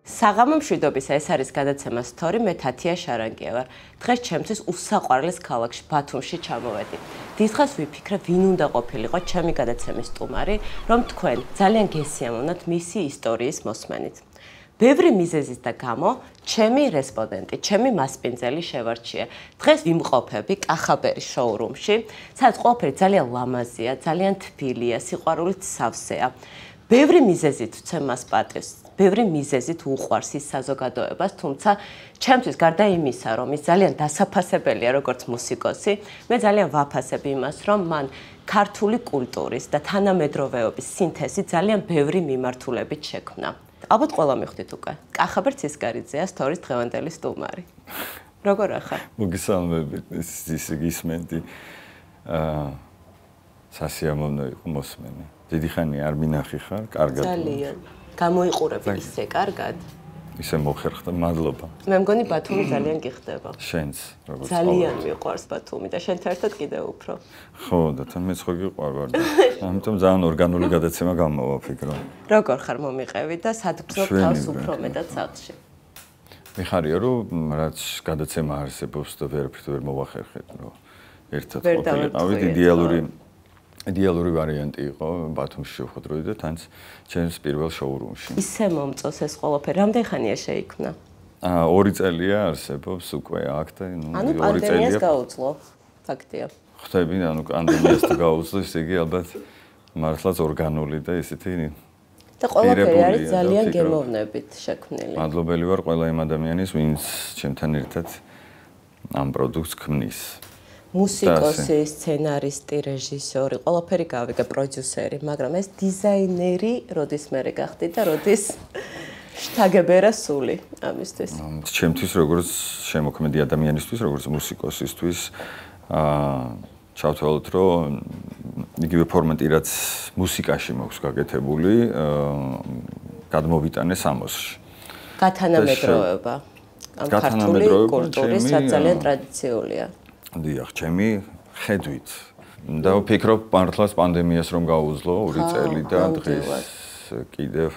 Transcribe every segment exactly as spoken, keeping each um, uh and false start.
საღამო მშვიდობისა, ეს არის გადაცემა სტორი, მე თათია შარანგია ვარ. დღეს ჩემთვის უსაყვარლის ქალაქში ბათუმში ჩამოვედი. დიდხანს ვიფიქრე, ვინ უნდა ყოფილიყო ჩემი გადაცემის სტუმარი, რომ თქვენ ძალიან გესიამოვნოთ მისი ისტორიის მოსმენით. ბევრი მიზეზის და გამო, ჩემი რესპონდენტი, ჩემი მასპინძელი შევარჩიე. დღეს ვიმყოფები კახაბერის შოურუმში, სადაც ყველაფერი ძალიან ლამაზია, ძალიან თბილია, სიყვარულით სავსეა. ბევრი მიზეზით ვცემ მას პატივს. ბევრი მიზეზით უყვარს ის საზოგადოებას, თუმცა ჩემთვის გარდა იმისა, რომ ის ძალიან დასაფასებელია როგორც მუსიკოსი, მე ძალიან ვაფასებ იმას, რომ მან ქართული კულტურის და თანამედროვეობის სინთეზი ძალიან ბევრი მიმართულებით შექმნა. ალბათ ყველა მიხვდით უკვე. კახაბერ ცისკარიძეა სტორის დღევანდელი სტუმარი. როგორ ახარ? მოგესალმებით, ის გისმენდი. აა სასიამოვნო იყო მოსმენი. დიდი ხანი არ მინახი ხარ, კარგად. ძალიან. გამოიყურები ისე კარგად. ისე მოხერხდა, მადლობა. მე მგონი ბათუმი ძალიან გიხდება. შენც, როგორც ძალიან მიყვარს ბათუმი და შენთან ერთად კიდევ უფრო. ხო, და თან მეც ხო გიყვარვარ. ამიტომ ძალიან ორგანული გადაცემა გამოვაფიქრო. როგორ ხარ მომიყევი და სად გრძნობ თავს უფრო მეტად სახლში? მიხარია რომ რაც გადაცემა არსებობს და ვერაფრით ვერ მოვახერხეთ, რომ ერთად ყოფილიყავით იდეალური იდეალური ვარიანტი იყო ბათუმში შევხვდროდი და თანაც ჩემს პირველ შოურუმში. ისე მომწონს ეს ყველაფერი. რამდენი ხანია შეიქმნა? აა ორი წელია არსებობს უკვე აქ და ნუ ანუ პანდემიას გაუძლო, ფაქტია. ხვდები, ანუ პანდემიას თუ გაუძლო, ესე იგი ალბათ მართლაც ორგანული და ესეთი და ყველაფერი არის ძალიან გემოვნებით შექმნილი. მადლობელი ვარ ყველა იმ ადამიანის, ვინც ჩემთან ერთად ამ პროდუქტს ქმნის. მუსიკოსი, სცენარისტი, რეჟისორი, ყველაფერი გავიგე, პროდიუსერი, მაგრამ ეს დიზაინერი, როდის მერე გახდი და როდის შთაგებერა სული ამისთვის. ჩემთვის როგორც შემოქმედი ადამიანისთვის, როგორც მუსიკოსისთვის, აა ჩავთვალოთ, რომ იგივე ფორმატი, რაც მუსიკაში მაქვს გაკეთებული, აა გადმოვიტანე სამოსში. გათანამედროვება. ამ ქართული კულტურის, რაც ძალიან ტრადიციულია. დიახ, ჩემი ხედვით. და ვფიქრობ, მართლაც პანდემიას რომ გაუძლო ორი წელი და დღეს კიდევ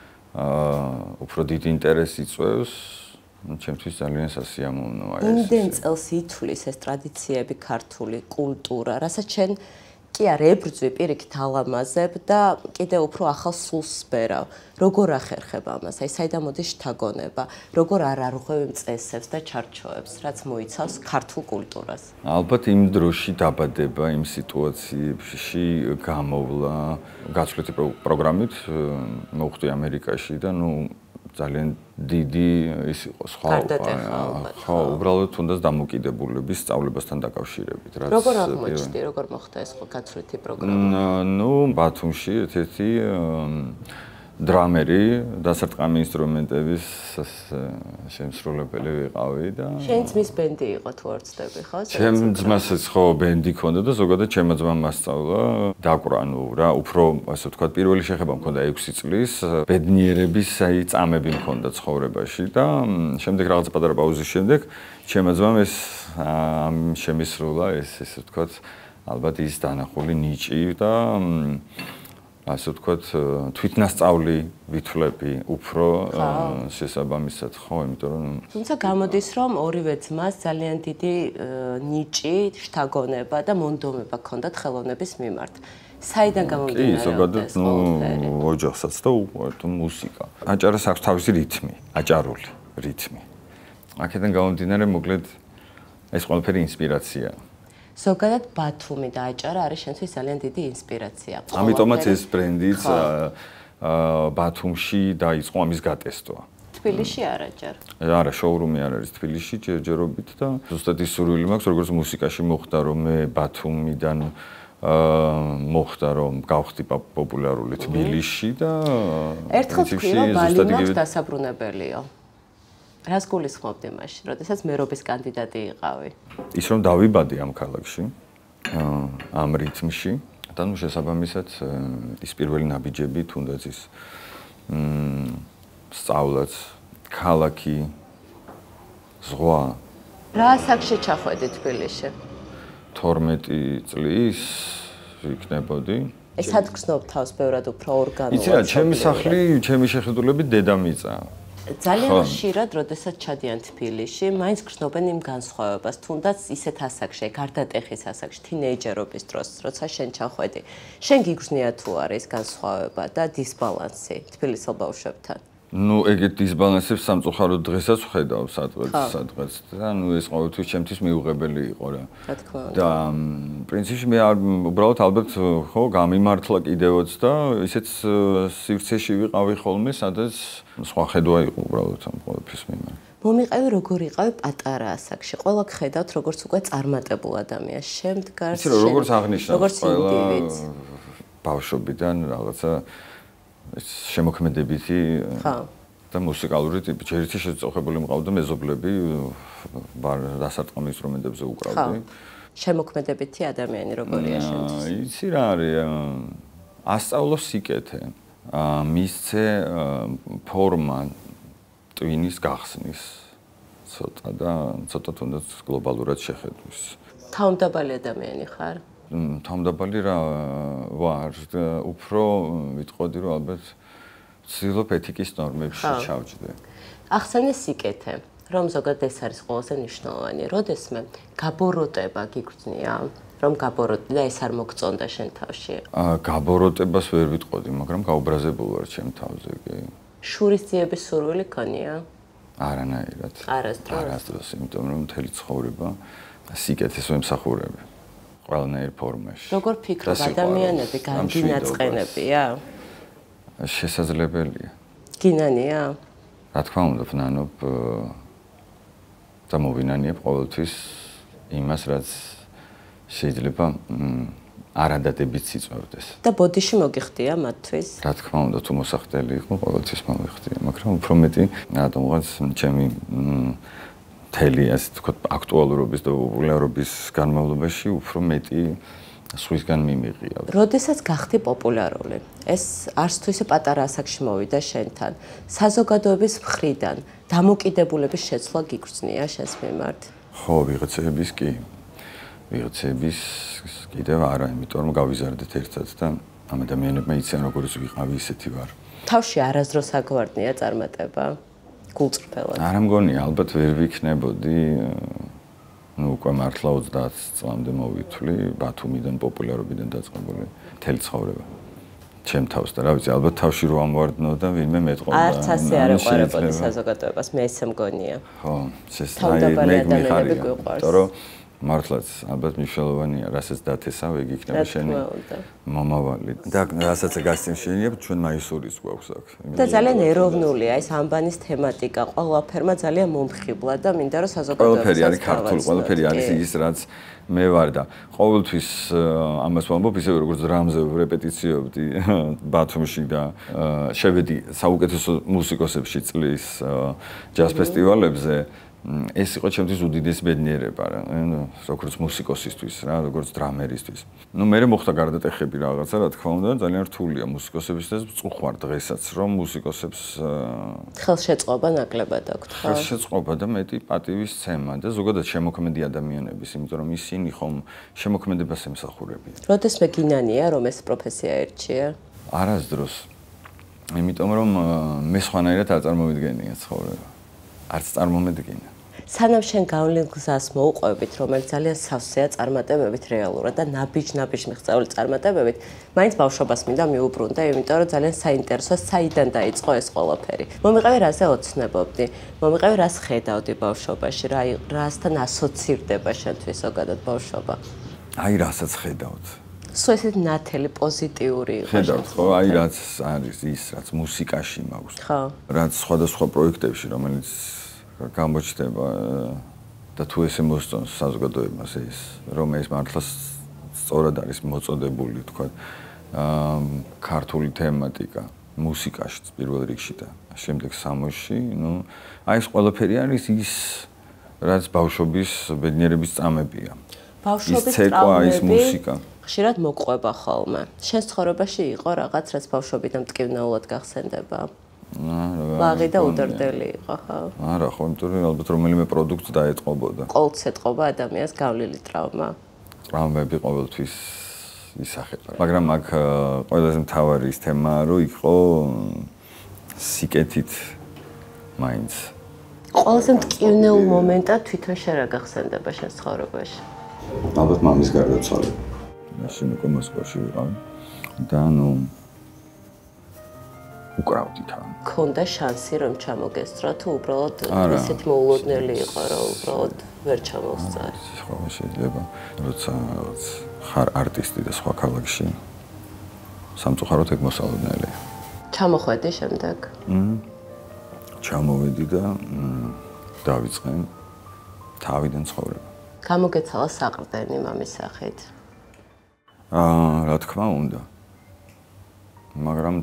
აა უფრო დიდ ინტერესს იწვევს, ჩემთვის ძალიან სასიამოვნოა ეს. იმდენ წელს ითვლის ეს ტრადიციები, ქართული კულტურა, რასაც შენ კი არ ებრძვი პირიქით ალამაზებ და კიდევ უფრო ახალ სულს სპერავ. როგორ ახერხებ ამას? აი საიდან მოდის შთაგონება? როგორ არ არღვევ წესებს და ჩარჩოებს, რაც მოიცავს ქართულ კულტურას? ალბათ იმ დროში დაბადება, იმ სიტუაციებში გამოვლა გაცვლითი პროგრამით მოვხდი ამერიკაში და ნუ ძალიან დიდი ის იყო სხვა ხო, უბრალოდ თუნდაც დამოკიდებულების სწავლებასთან დაკავშირებით, რაც როგორ აღმოჩნდი, როგორ მოხდა ეს გაცვლითი პროგრამა? ნუ ბათუმში ერთ-ერთი დრამერი, დასარტყამი ინსტრუმენტების შემსრულებელი ვიყავი და შენ ძმის ბენდი იყო თუ არ ვცდები, ხო? ჩემ ძმასაც ხო ბენდი ქონდა და ზოგადად ჩემმა ძმამ მასწავლა. დაკვრა, ნუ რა, უფრო ასე ვთქვათ, პირველი შეხება მქონდა ექვსი წლის, ბედნიერების აი წამები მქონდა ცხოვრებაში და შემდეგ რაღაც პატარა პაუზის შემდეგ ჩემმა ძმამ ეს ამ შემისრულა ეს ესე ვთქვათ, ალბათ ის დანახული ნიჭი და ასე ვთქვათ, თვითნასწავლი ვითვლები უფრო შესაბამისად, ხო, იმიტომ რომ თუმცა გამოდის, რომ ორივე ძმას ძალიან დიდი ნიჭი, შთაგონება და მონდომება ჰქონდათ ხელოვნების მიმართ. საიდან გამომდინარე? კი, ზოგადად, ნუ ოჯახსაც და უყვართ მუსიკა. აჭარას აქვს თავისი რითმი, აჭარული რითმი. აქედან გამომდინარე, მოკლედ ეს ყველაფერი ინსპირაციაა. ზოგადად ბათუმი და აჭარა არის შენთვის ძალიან დიდი ინსპირაცია. ამიტომაც ეს ბრენდიც ბათუმში დაიწყო ამის გატესტვა. თბილისში არა ჯერ. არა, შოურუმი არ არის თბილისში ჯერჯერობით და ზუსტად ის სურვილი მაქვს, როგორც მუსიკაში მოხდა, რომ მე ბათუმიდან მოხდა, რომ გავხდი პოპულარული თბილისში და ერთხელ თქვი, რომ ბალი მაქვს დასაბრუნებელიო. რას გულისხმობდი მაშინ, როდესაც მერობის კანდიდატი იყავი? ის რომ დავიბადე ამ ქალაქში, ამ რითმში და ნუ შესაბამისად ის პირველი ნაბიჯები, თუნდაც ის სწავლაც, ქალაქი, ზღვა. რა საქმეში ჩახვედი თბილისში? თორმეტი წლის ვიქნებოდი. ეს სად გრძნობ თავს ბევრად უფრო ორგანულად? იცი რა, ჩემი სახლი, ჩემი შეხედულებით დედამიწა. ძალიან ხშირად, როდესაც ჩადიან თბილისში, მაინც გრძნობენ იმ განსხვავებას, თუნდაც ისეთ ასაკში, გარდატეხის ასაკში, თინეიჯერობის დროს, როცა შენ ჩახვედი. შენ გიგრძნია თუ არა ეს განსხვავება და დისბალანსი თბილისელ ბავშვებთან? ნუ ეგეთ დისბალანსებს სამწუხაროდ დღესაც ვხედავ სადღაც სადღაც და ნუ ეს ყოველთვის ჩემთვის მიუღებელი იყო რა. რა თქმა უნდა. და პრინციპში მე უბრალოდ ალბათ ხო გამიმართლა კიდევაც და ისეთ სივრცეში ვიყავი ხოლმე, სადაც სხვა ხედვა იყო უბრალოდ ამ ყოველთვის მიმართ. მომიყევი როგორ იყავი პატარა ასაკში. ყველა გხედავთ როგორც უკვე წარმატებულ ადამიანს. შემდგარ ისე როგორც აღნიშნავს ყველა ბავშვობიდან რაღაცა ეს შემოქმედებითი და მუსიკალური ტიპი. ჯერითი შეწუხებული მყავდა მეზობლები, დასარტყამ ინსტრუმენტებზე უკრავდი. შემოქმედებითი ადამიანი როგორია შენთვის? იცი რა არის? ასწავლო სიკეთე. მისცე ფორმა ტვინის გახსნის ცოტა და ცოტა თუნდაც გლობალურად შეხედვის. თავმდაბალი ადამიანი ხარ? თავმდაბალი რა ვარ, უფრო ვიტყოდი რომ ალბათ ვცდილობ ეთიკის ნორმებში ჩავჯდე. ახსენე სიკეთე, რომ ზოგადად ეს არის ყველაზე მნიშვნელოვანი. როდესმე გაბოროტება გიგრძნია, რომ გაბოროტდი და ეს არ მოგწონდა შენ თავში? გაბოროტებას ვერ ვიტყოდი, მაგრამ გაუბრაზებულ ვარ ჩემ თავზე, კი. შურისძიების სურვილი ქონია? არანაირად. არასდროს. არასდროს, იმიტომ რომ მთელი ცხოვრება სიკეთეს ვემსახურები. ყველანაირ ფორმაში. როგორ ფიქრობ, ადამიანები განგინაწყენებია? შესაძლებელია. გინანია? რა თქმა უნდა, ვნანობ და მოვინანიებ ყოველთვის იმას, რაც შეიძლება არადადებით სიწვევდეს. და ბოდიში მოგიხდია მათთვის? რა თქმა უნდა, თუ მოსახდელი იყო, ყოველთვის მოვიხდია, მაგრამ უფრო მეტი რატომღაც ჩემი მთელი ასე თქვა აქტუალურობის და პოპულარობის განმავლობაში უფრო მეტი სხვისგან მიმიღია. როდესაც გახდი პოპულარული, ეს არც თუ ისე პატარა ასაკში მოვიდა შენთან, საზოგადოების მხრიდან დამოკიდებულების შეცვლა გიგრძნია შენს მიმართ? ხო, ვიღაცების კი. ვიღაცების კიდევ არა, იმიტომ რომ გავიზარდეთ ერთად და ამ ადამიანებმა იციან როგორიც ვიყავი, ისეთი ვარ. თავში არასდროს აგვარდნია წარმატება? გულწრფელად. არ მგონია, ალბათ ვერ ვიქნებოდი. ნუ უკვე მართლა ოცდაათ წლამდე მოვითვლი ბათუმიდან პოპულარობიდან დაწყებული მთელი ცხოვრება. ჩემ თავს და რა ვიცი, ალბათ თავში რო ამვარდნო და ვინმე მეტყოდა. არც ასე არ ეყარებოდი საზოგადოებას, მე ესე მგონია. ხო, შესაძლოა მე მიხარია. იმიტომ რომ მართლაც ალბათ მნიშვნელოვანია, რასაც დათესავ, ეგ იქნება შენი მომავალი. და რასაც გასცემშენია, ჩვენ მაისურის გვაქვს აქ. და ძალიან ეროვნულია ეს ამბანის თემატიკა, ყველაფერმა ძალიან მომხიბლა და მინდა რომ საზოგადოებაც ყველაფერი არის ქართული, ყველაფერი არის ის, რაც მე ვარ და ყოველთვის ამას ვამბობ, ისე როგორც დრამზე რეპეტიციობდი ბათუმში და შევედი საუკეთესო მუსიკოსებში წლის ჯაზ ფესტივალებზე. ეს იყო ჩემთვის უდიდესი ბედნიერება რა, როგორც მუსიკოსისთვის რა, როგორც დრამერისთვის. ნუ მე მოხდა გარდატეხები რაღაცა, რა თქმა უნდა, ძალიან რთულია მუსიკოსებისთვის, წუხვარ დღესაც, რომ მუსიკოსებს ხელშეწყობა ნაკლებად აქვთ, ხო? ხელშეწყობა და მეტი პატივისცემა და ზოგადად შემოქმედი ადამიანების, იმიტომ რომ ისინი ხომ შემოქმედებას ემსახურებიან. როდესმე გინანია, რომ ეს პროფესია ერჩია? არასდროს. იმიტომ რომ მე სხვანაირად არ წარმოვიდგენია ცხოვრება. არც წარმომედგინა. სანამ შენ გავლენ გზას მოუყვებით, რომელიც ძალიან სავსეა წარმატებებით რეალურად და ნაბიჯ-ნაბიჯ მიღწეული წარმატებებით, მაინც ბავშვობას მინდა მიუბრუნდა, იმიტომ რომ ძალიან საინტერესოა, საიდან დაიწყო ეს ყველაფერი. მომიყევი რაზე ოცნებობდი, მომიყევი რას ხედავდი ბავშვობაში, რა რასთან ასოცირდება შენთვის ზოგადად ბავშვობა? აი რასაც ხედავთ. სულ ესეთი ნათელი პოზიტიური იყო. ხედავთ ხო, აი რაც არის ის, რაც მუსიკაში მაქვს. ხო. რაც სხვადასხვა პროექტებში, რომელიც გამოჩნდება და თუ ესე მოსწონს საზოგადოებას ეს, რომ ეს მართლა სწორად არის მოწოდებული, თქვა, ქართული თემატიკა, მუსიკაში პირველ რიგში და შემდეგ სამოსში, ნუ აი ეს ყველაფერი არის ის, რაც ბავშვობის ბედნიერების წამებია. ბავშვობის წამები ხშირად მოგყვება ხოლმე. შენ ცხოვრებაში იყო რაღაც, რაც ბავშვობიდან მტკივნეულად გახსენდება? ბაღი და უდრდელი იყო, ხო? არა, ხო, იმიტომ რომ ალბათ რომელიმე პროდუქტს დაეტყობოდა. ყოველთვის ეტყობა ადამიანს გავლილი ტრავმა. ტრავმები ყოველთვის ისახება. მაგრამ აქ ყველაზე მთავარი ის თემაა, რომ იყო სიკეთით მაინც. ყველაზე მტკივნეულ მომენტად თვითონ შენ რა გახსენდება შენ ცხოვრებაში? ალბათ მამის გარდაცვალება. მაშინ უკვე მოსკოვში ვიყავი და ნუ უკრავდი თან. ქონდა შანსი რომ ჩამოგესწრო თუ უბრალოდ ისეთ მოულოდნელი იყო რომ უბრალოდ ვერ ჩამოსწარი? ხო, შეიძლება. როცა რაღაც ხარ არტისტი და სხვა ქალაქში სამწუხაროდ ეგ მოსალოდნელია. ჩამოხვედი შემდეგ? მმ. ჩამოვედი და დავიწყე თავიდან ცხოვრება. გამოგეცალა საყრდენი მამის სახით? აა, რა თქმა უნდა. მაგრამ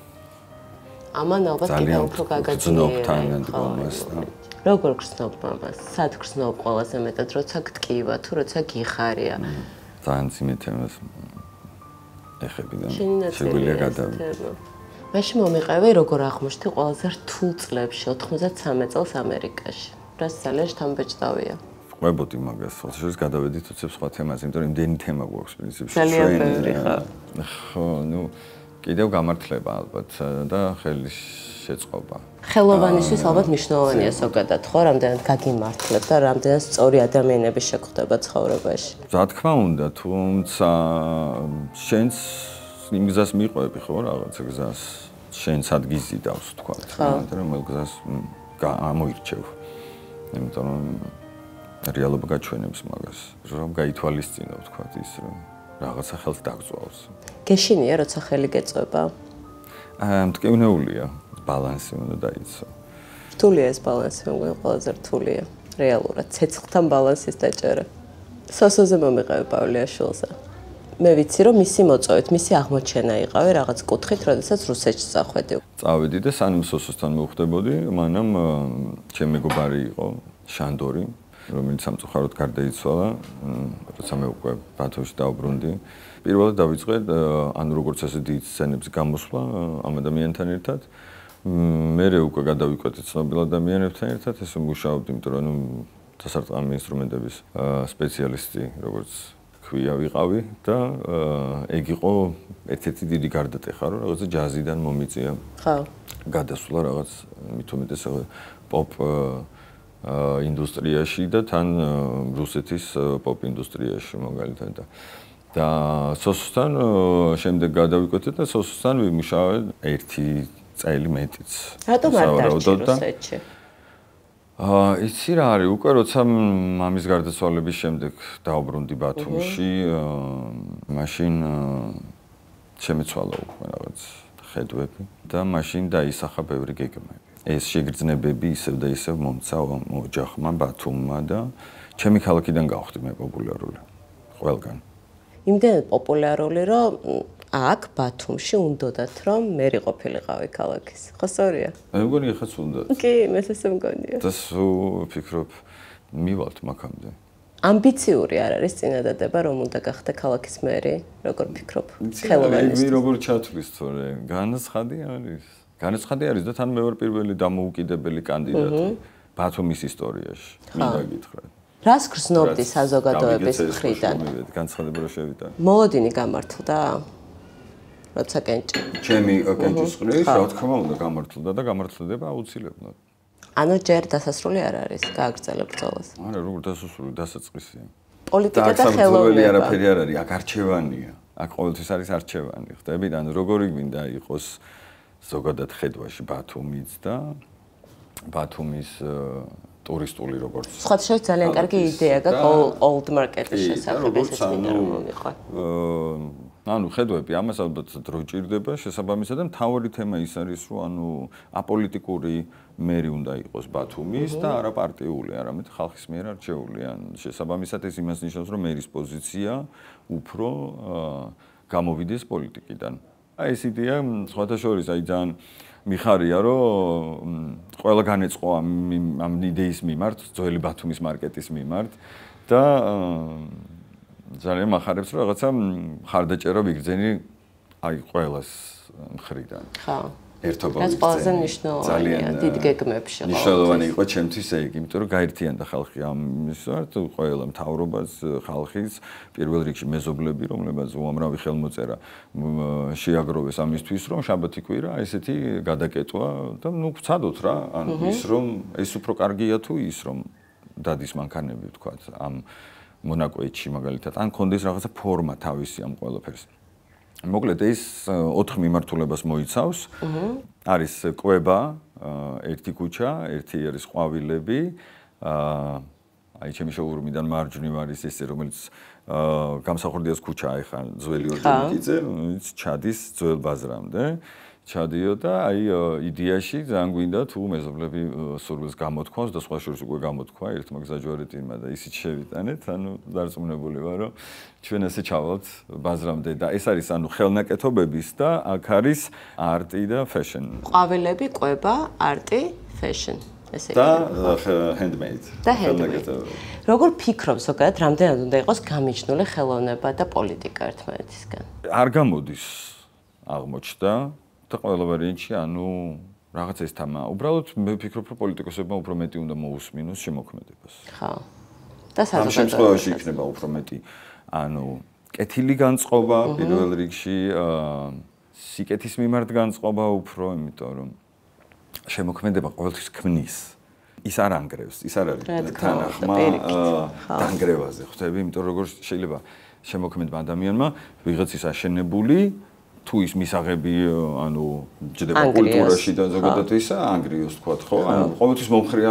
ამან ალბათ კიდევ უფრო გაგაძინიერა. როგორ გრძნობ მამას? სად გრძნობ ყველაზე მეტად, როცა გტკივა თუ როცა გიხარია? ძალიან ძიმე თემას ეხებიდან შეგვიძლია გადავიდე. მაშინ მომიყევი როგორ აღმოჩნდი ყველაზე რთულ წლებში ოთხმოცდამეცხრამეტ წელს ამერიკაში. რაც ძალიან შთამბეჭდავია. ყვებოდი მაგას, ხო, შეიძლება გადავედით უცებ სხვა თემაზე, იმიტომ რომ იმდენი თემა გვაქვს პრინციპში. ძალიან ბევრი ხო. ხო, ნუ კიდევ გამართლება ალბათ და ხელის შეწყობა. ხელოვანისთვის ალბათ მნიშვნელოვანია ზოგადად, ხო, რამდენად გაგიმართლებ და რამდენად სწორი ადამიანები შეგხვდება ცხოვრებაში. რა თქმა უნდა, თუმცა შენს იმ გზას მიყვები, ხო, რაღაც გზას შენს ადგიზიდავს, თქვა, მაგრამ რომ გზას გამოირჩევ. იმიტომ რომ რეალობა გაჩვენებს მაგას, რომ გაითვალისწინო, თქვა, ის რომ რაღაცა ხელს დაგწვავს. გეშინია, როცა ხელი გეწובה? აა, მტკივნეულია, ბალანსი უნდა დაიცვა. რთულია ეს ბალანსი, მაგრამ ყველაზე რთულია. რეალურად ცეცხლთან ბალანსის დაჭერა. სოსოზე მომიყევი პავლეაშვილზე. მე ვიცი, რომ მისი მოწვევით, მისი აღმოჩენა იყავი რაღაც კუთხით, როდესაც რუსეთში წახვედი. წავედი და სანამ სოსოსთან მოვხვდებოდი, მანამ ჩემი მეგობარი იყო, შანდორი, რომელიც სამწუხაროდ გარდაიცვალა, როცა მე უკვე ბათუმში დავბრუნდი. პირველად დავიწყე, ანუ როგორც ასე დიდ სცენებს გამოსვლა ამ ადამიანთან ერთად. მერე უკვე გადავიკვეთე ცნობილ ადამიანებთან ერთად, ესე მუშაობდი, იმიტომ რომ დასარტყამი ინსტრუმენტების სპეციალისტი, როგორც ქვია ვიყავი და ეგ იყო ერთ-ერთი დიდი გარდატეხა, რომ რაღაცა ჯაზიდან მომიწია. ხო. გადასვლა რაღაც მით უმეტეს პოპ ინდუსტრიაში და თან რუსეთის პოპ ინდუსტრიაში მაგალითად და და სოსოსთან შემდეგ გადავიკვეთე და სოსოსთან ვიმუშავე ერთი წელი მეტიც. რატომ არ დარჩი რუსეთში? აა, იცი რა არის, უკვე როცა მამის გარდაცვალების შემდეგ დავბრუნდი ბათუმში, მაშინ შემეცვალა უკვე რაღაც ხედვები და მაშინ დაისახა ბევრი გეგმები. ეს შეგრძნებები ისევ და ისევ მომცა ოჯახმა, ბათუმმა და ჩემი ქალაქიდან გავხდი მე პოპულარული. ყველგან. იმდენად პოპულარული, რომ აქ ბათუმში უნდათ რომ მე ყოფილიყავი ქალაქის. ხო სწორია? მე მგონი ეხაც უნდათ. კი, მეც ესე მგონია. და სულ ვფიქრობ მივალთ მაგამდე. ამბიციური არ არის წინადადება, რომ უნდა გახდე ქალაქის მერი, როგორ ფიქრობ? ხელოვანისთვის. მე როგორ ჩათვლის თორე, განაცხადი არის. განაცხადი არის და თან მე ვარ პირველი დამოუკიდებელი კანდიდატი ბათუმის ისტორიაში. მინდა გითხრათ. რას გრძნობდი საზოგადოების მხრიდან? განცხადება რა შევიტანე. მოლოდინი გამართლდა? როცა კენჭი. ჩემი კენჭისყრის, რა თქმა უნდა, გამართლდა და გამართლდება აუცილებლად. ანუ ჯერ დასასრული არ არის, გააგრძელებ ბრძოლას. არა, როგორ დასასრული, დასაწყისია. პოლიტიკა და ხელოვნება. არაფერი არ არის, აქ არჩევანია. აქ ყოველთვის არის არჩევანი, ხდები? ანუ როგორი გვინდა იყოს ზოგადად ხედვაში ბათუმიც და ბათუმის ტურისტული როგორც. სხვა შეიძლება ძალიან კარგი იდეა გაქვს old market-ის შესახებ, ესეც მინდა რომ მომიყვა. ანუ ხედვები ამას ალბათ დრო ჭირდება შესაბამისად და მთავარი თემა ის არის, რომ ანუ აპოლიტიკური მერი უნდა იყოს ბათუმის და არა პარტიული, არამედ ხალხის მიერ არჩეული. ან შესაბამისად ეს იმას ნიშნავს, რომ მერის პოზიცია უფრო გამოვიდეს პოლიტიკიდან. აი ეს იდეა სხვათა შორის აი ძალიან მიხარია, რომ ყველა განეწყო ამ ამ იდეის მიმართ, ძველი ბათუმის მარკეტის მიმართ და ძალიან მახარებს, რომ რაღაცა ხარდაჭერა ვიგრძენი აი ყველას მხრიდან. ხო. ერთობა რაც ყველაზე მნიშვნელოვანია დიდ გეგმებში. მნიშვნელოვანი იყო ჩემთვის ეგ, იმიტომ რომ გაერთიანდა ხალხი ამის ვართ, ყველა მთავრობას, ხალხის, პირველ რიგში მეზობლები, რომლებაც უამრავი ხელმოწერა შეაგროვეს ამისთვის, რომ შაბათი კვირა ესეთი გადაკეტვა და ნუ ვცადოთ რა, ანუ ის რომ ეს უფრო კარგია თუ ის რომ დადის მანქანები ვთქვათ ამ მონაკვეთში მაგალითად, ან კონდეს რაღაცა ფორმა თავისი ამ ყველაფერს. მოკლედ ეს ოთხ მიმართულებას მოიცავს. არის კვება, ერთი ქუჩა, ერთი არის ყვავილები, აი ჩემი შოურუმიდან მარჯვნივ არის ესე რომელიც გამსახურდიას ქუჩა ეხა ძველი ორჯონიკიძე, რომელიც ჩადის ძველ ბაზრამდე. ჩადიოდა, აი იდეაში ძალიან გვინდა თუ მეზობლები სურვილს გამოთქვას და სხვა შორის უკვე გამოთქვა ერთმა გზაჯვარედინმა და ისიც შევიტანეთ, ანუ დარწმუნებული ვარ, რომ ჩვენ ესე ჩავალთ ბაზრამდე და ეს არის ანუ ხელნაკეთობების და აქ არის არტი და ფეშენ. ყვავილები, კვება, არტი, ფეშენ. ესე და handmade. და handmade. როგორ ფიქრობ ზოგადად, რამდენად უნდა იყოს გამიჯნული ხელოვნება და პოლიტიკა ერთმანეთისგან? არ გამოდის აღმოჩნდა და ყველა ვარიანტში, ანუ რაღაც ეს თამა. უბრალოდ მე ვფიქრობ, რომ პოლიტიკოსებმა უფრო მეტი უნდა მოусმინოს შემოქმედებას. ხო. და საზოგადოებაში. ამ შემთხვევაში იქნება უფრო მეტი, ანუ კეთილი განწყობა პირველ რიგში, სიკეთის მიმართ განწყობა უფრო, იმიტომ რომ შემოქმედება ყოველთვის ქმნის. ის არ ანგრევს, ის არ არის თანახმა დანგრევაზე, ხვდები, იმიტომ რომ როგორ შეიძლება შემოქმედება ადამიანმა ვიღაცის აშენებული თუ ის მისაღები, ანუ ჯდება კულტურაში და ზოგადად ისა, ანგრიოს თქვა, ხო? ანუ ყოველთვის მომხრია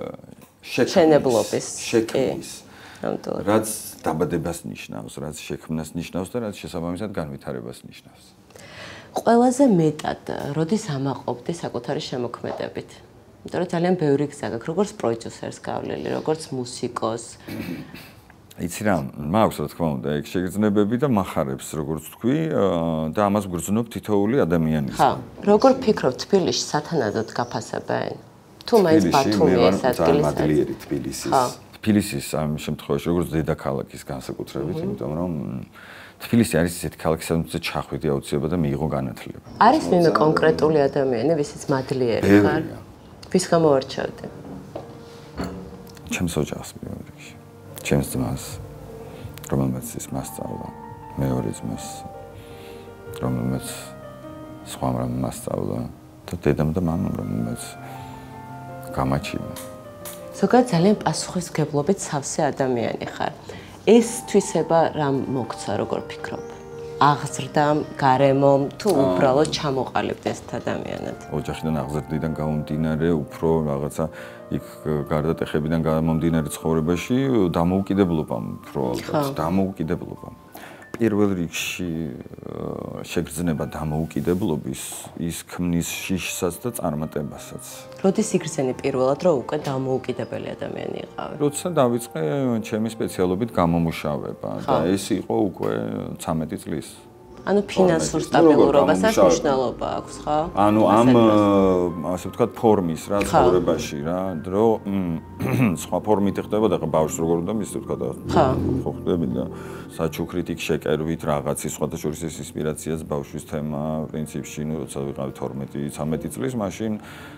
შექმნების, შექმნის. რაც დაბადებას ნიშნავს, რაც შექმნას ნიშნავს და რაც შესაბამისად განვითარებას ნიშნავს. ყველაზე მეტად როდის ამაყობდი საკუთარი შემოქმედებით? იმიტომ რომ ძალიან ბევრი გზა გაქვს, როგორც პროდიუსერს გავლილი, როგორც მუსიკოს. იცი რა, მაქვს რა თქმა უნდა, ეგ შეგრძნებები და מחარებს, როგორც თქვი, და ამას გრძნობ თითოეული ადამიანის. ხო, როგორ ფიქრობ თბილისში სათანადოდ გაფასებენ? თუ მაინც ბათუმი ეს ადგილი მადლიერი თბილისის. თბილისის ამ შემთხვევაში როგორც დედაქალაქის განსაკუთრებით, იმიტომ რომ თბილისი არის ესეთი ქალაქი, სადაც ჩახვიდი აუცილებლად და მიიღო განათლება. არის ვინმე კონკრეტული ადამიანი, ვისაც მადლიერი ხარ? ვის გამოვარჩევდი? ჩემს ოჯახს პირველ რიგში. ჩემს ძმას, რომელმაც ის მასწავლა, მეორე ძმას, რომელმაც სხვა რამ მასწავლა და დედამ და მამამ, რომელმაც გამაჩინა. ზოგადად ძალიან პასუხისმგებლობით სავსე ადამიანი ხარ. ეს თვისება რამ მოგცა, როგორ ფიქრობ? აღზრდამ, გარემომ თუ უბრალოდ ჩამოყალიბდა ეს ადამიანად? ოჯახიდან აღზრდიდან გამომდინარე, უფრო რაღაცა იქ გარდატეხებიდან გამომდინარე ცხოვრებაში დამოუკიდებლობამ, უფრო ალბათ, დამოუკიდებლობამ. პირველ რიგში შეგრძნება დამოუკიდებლობის ის ქმნის შიშსაც და წარმატებასაც. როდის იგრძენი პირველად, რომ უკვე დამოუკიდებელი ადამიანი იყავი? როცა დავიწყე ჩემი სპეციალობით გამომუშავება და ეს იყო უკვე ცამეტი წლის. ანუ ფინანსურ სტაბილურობასაც მნიშვნელობა აქვს, ხო? ანუ ამ ასე ვთქვათ ფორმის რა ცხოვრებაში რა, რომ სხვა ფორმით ხდება და ბავშვს როგორ უნდა მის ვთქვათ ხო ხდები და საჩუქრით იქ შეკერვით რაღაცის სხვათა შორის ეს ინსპირაციაც ბავშვის თემა პრინციპში, ну, როცა ვიყავი თორმეტი ცამეტი წლის, მაშინ